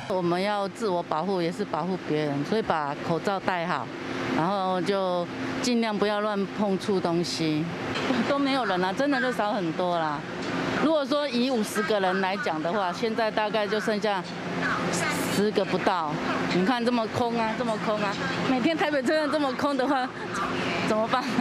我们要自我保护，也是保护别人，所以把口罩戴好，然后就尽量不要乱碰触东西。都没有人啦，真的就少很多啦。如果说以50个人来讲的话，现在大概就剩下10个不到。你看这么空啊，这么空啊！每天台北车站这么空的话，怎么办？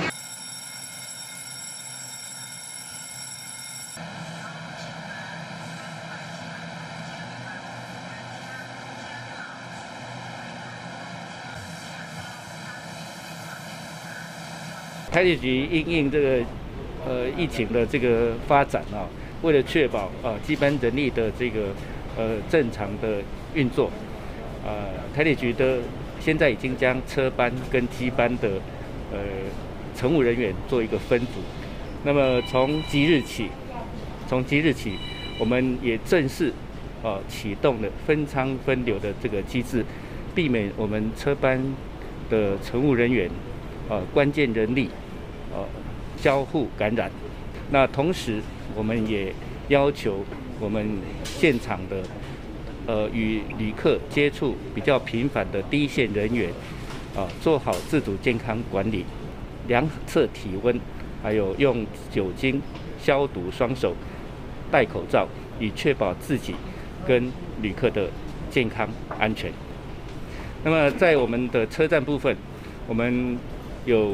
台铁局因应这个疫情的这个发展啊，为了确保基本人力的这个正常的运作，台铁局的现在已经将车班跟机班的乘务人员做一个分组。那么从即日起，我们也正式启动了分舱分流的这个机制，避免我们车班的乘务人员关键人力交互感染。那同时，我们也要求我们现场的与旅客接触比较频繁的第一线人员做好自主健康管理，量测体温，还有用酒精消毒双手，戴口罩，以确保自己跟旅客的健康安全。那么在我们的车站部分，我们有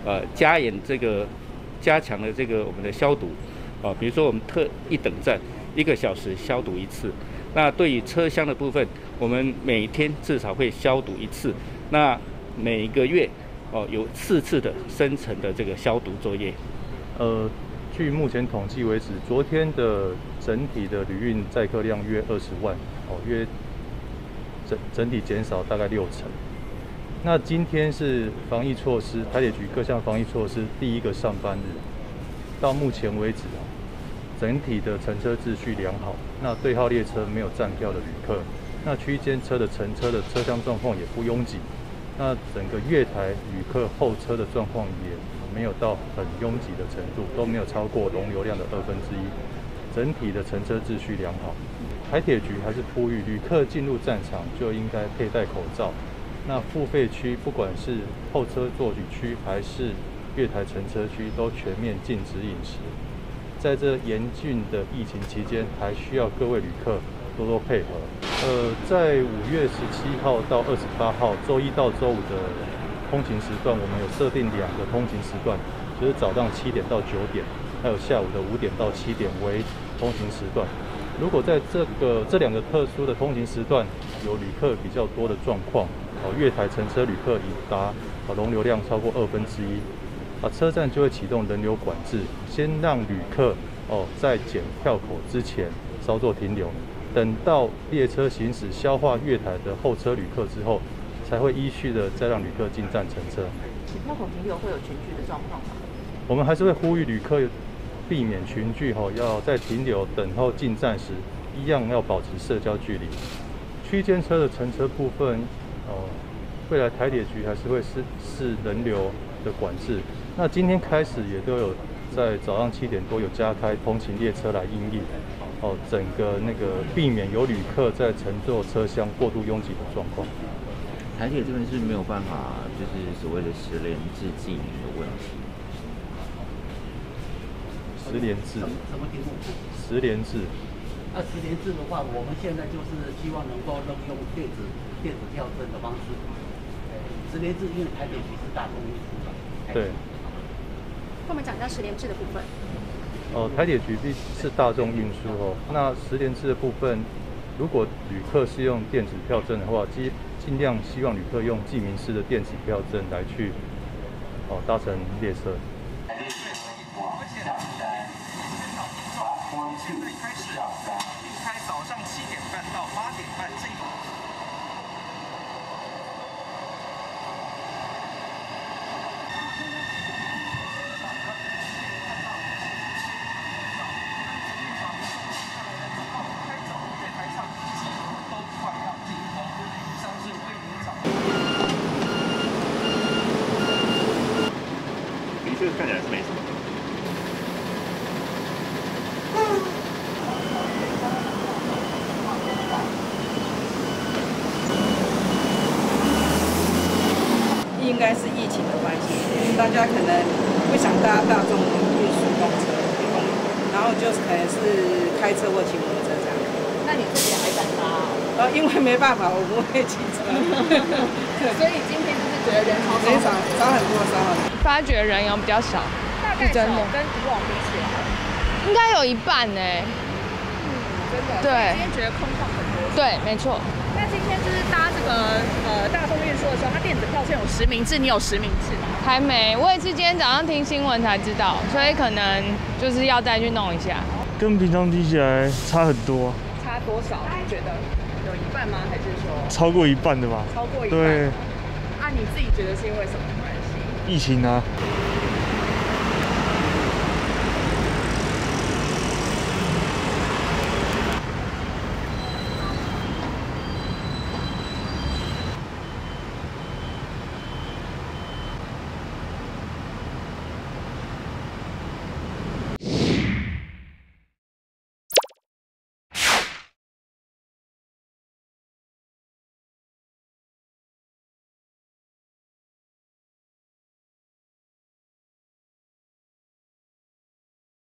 加强了这个我们的消毒比如说我们特一等站1个小时消毒1次。那对于车厢的部分，我们每天至少会消毒1次。那每个月有4次的深层的这个消毒作业。 据目前统计为止，昨天的整体的旅运载客量约20万，约整体减少大概60%。那今天是防疫措施，台铁局各项防疫措施第1个上班日，到目前为止整体的乘车秩序良好。那对号列车没有站票的旅客，那区间车的乘车的车厢状况也不拥挤。那整个月台旅客候车的状况也没有到很拥挤的程度，都没有超过容流量的1/2，整体的乘车秩序良好。台铁局还是呼吁旅客进入站场就应该佩戴口罩。那付费区，不管是候车座椅区还是月台乘车区，都全面禁止饮食。在这严峻的疫情期间，还需要各位旅客多多配合。在5月17号到28号，周一到周五的通勤时段，我们有设定2个通勤时段，就是早上7点到9点，还有下午的5点到7点为通勤时段。如果在这2个特殊的通勤时段有旅客比较多的状况，月台乘车旅客已达容流量超过1/2，车站就会启动人流管制，先让旅客在检票口之前稍作停留，等到列车行驶消化月台的候车旅客之后，才会依序的再让旅客进站乘车。 检票口停留会有群聚的状况吗？ 我们还是会呼吁旅客避免群聚，要在停留等候进站时一样要保持社交距离。区间车的乘车部分，未来台铁局还是会视人流的管制。那今天开始也都有在早上7点多有加开通勤列车来因应，整个避免有旅客在乘坐车厢过度拥挤的状况。 台铁这边是没有办法，就是所谓的10连制记名的问题。 10连制？ 什么题目 ？10连制。 10连制的话，我们现在就是希望能够用电子票证的方式。10连制，因为台北局是大众运输的。 对。 跟我们讲一下10连制的部分。 台铁局是大众运输那10连制的部分，如果旅客是用电子票证的话，尽量希望旅客用记名式的电子票证来去搭乘列车。 现在开始并开早上7点半到8点半这一这个看起来是没什么。 该是疫情的关系，大家可能不想搭大众运输公车，然后就是可能是开车或骑摩托车这样。 那你自己还敢搭？ 因为没办法，我不会骑车。 所以今天就是觉得人少很多，少很多。 发觉人有比较少， 大概少跟以往比起来， 应该有一半呢。 真的。 对。 今天觉得空旷很多。 对，没错。 那今天就是搭这个大众运输的时候，它电子票券有实名制，你有实名制吗？ 还没，我也是今天早上听新闻才知道，所以可能就是要再去弄一下。 跟平常比起来差很多。 差多少？你觉得有一半吗？还是说超过一半的吧？ 超过一半。 对。 啊，你自己觉得是因为什么关系？ 疫情啊。